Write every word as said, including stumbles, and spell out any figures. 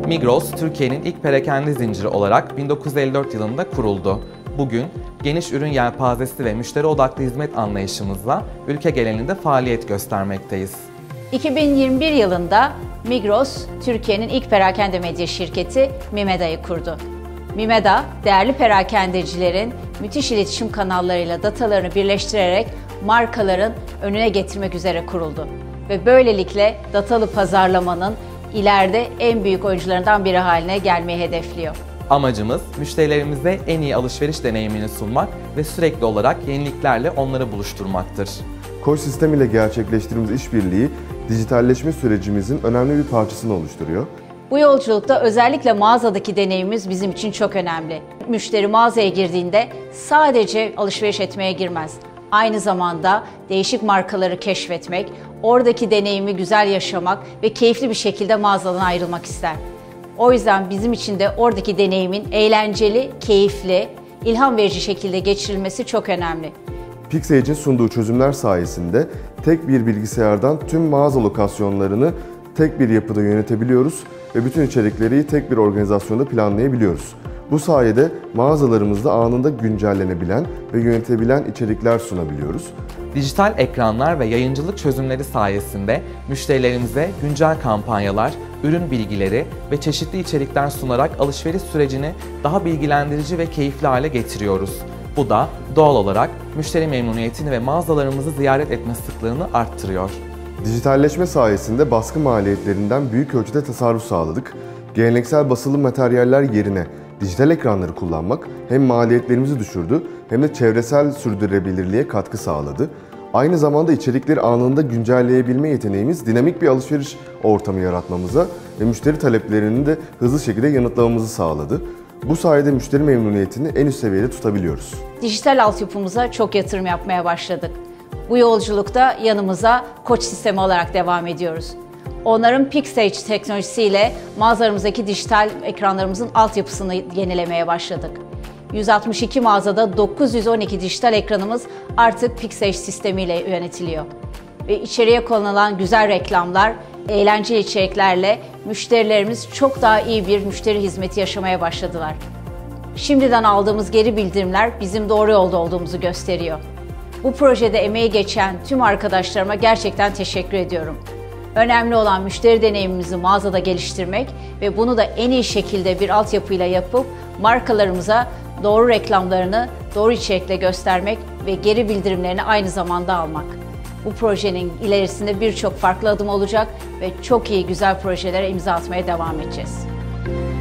Migros, Türkiye'nin ilk perakende zinciri olarak bin dokuz yüz elli dört yılında kuruldu. Bugün geniş ürün yelpazesi ve müşteri odaklı hizmet anlayışımızla ülke genelinde faaliyet göstermekteyiz. iki bin yirmi bir yılında Migros, Türkiye'nin ilk perakende medya şirketi Mimeda'yı kurdu. Mimeda, değerli perakendecilerin müthiş iletişim kanallarıyla datalarını birleştirerek markaların önüne getirmek üzere kuruldu. Ve böylelikle datalı pazarlamanın ileride en büyük oyuncularından biri haline gelmeyi hedefliyor. Amacımız müşterilerimize en iyi alışveriş deneyimini sunmak ve sürekli olarak yeniliklerle onları buluşturmaktır. Koç Sistem ile gerçekleştirdiğimiz işbirliği dijitalleşme sürecimizin önemli bir parçasını oluşturuyor. Bu yolculukta özellikle mağazadaki deneyimimiz bizim için çok önemli. Müşteri mağazaya girdiğinde sadece alışveriş etmeye girmez. Aynı zamanda değişik markaları keşfetmek, oradaki deneyimi güzel yaşamak ve keyifli bir şekilde mağazadan ayrılmak ister. O yüzden bizim için de oradaki deneyimin eğlenceli, keyifli, ilham verici şekilde geçirilmesi çok önemli. Pixage'in sunduğu çözümler sayesinde tek bir bilgisayardan tüm mağaza lokasyonlarını tek bir yapıda yönetebiliyoruz ve bütün içerikleri tek bir organizasyonda planlayabiliyoruz. Bu sayede mağazalarımızda anında güncellenebilen ve yönetebilen içerikler sunabiliyoruz. Dijital ekranlar ve yayıncılık çözümleri sayesinde müşterilerimize güncel kampanyalar, ürün bilgileri ve çeşitli içerikler sunarak alışveriş sürecini daha bilgilendirici ve keyifli hale getiriyoruz. Bu da doğal olarak müşteri memnuniyetini ve mağazalarımızı ziyaret etme sıklığını arttırıyor. Dijitalleşme sayesinde baskı maliyetlerinden büyük ölçüde tasarruf sağladık. Geleneksel basılı materyaller yerine dijital ekranları kullanmak hem maliyetlerimizi düşürdü hem de çevresel sürdürülebilirliğe katkı sağladı. Aynı zamanda içerikleri anında güncelleyebilme yeteneğimiz dinamik bir alışveriş ortamı yaratmamıza ve müşteri taleplerini de hızlı şekilde yanıtlamamızı sağladı. Bu sayede müşteri memnuniyetini en üst seviyede tutabiliyoruz. Dijital altyapımıza çok yatırım yapmaya başladık. Bu yolculukta yanımıza Koç Sistemi olarak devam ediyoruz. Onların Pixage teknolojisiyle mağazalarımızdaki dijital ekranlarımızın altyapısını yenilemeye başladık. yüz altmış iki mağazada dokuz yüz on iki dijital ekranımız artık Pixage sistemiyle yönetiliyor. Ve içeriye konulan güzel reklamlar, eğlenceli içeriklerle müşterilerimiz çok daha iyi bir müşteri hizmeti yaşamaya başladılar. Şimdiden aldığımız geri bildirimler bizim doğru yolda olduğumuzu gösteriyor. Bu projede emeği geçen tüm arkadaşlarıma gerçekten teşekkür ediyorum. Önemli olan müşteri deneyimimizi mağazada geliştirmek ve bunu da en iyi şekilde bir altyapıyla yapıp markalarımıza doğru reklamlarını doğru içerikle göstermek ve geri bildirimlerini aynı zamanda almak. Bu projenin ilerisinde birçok farklı adım olacak ve çok iyi güzel projelere imza atmaya devam edeceğiz.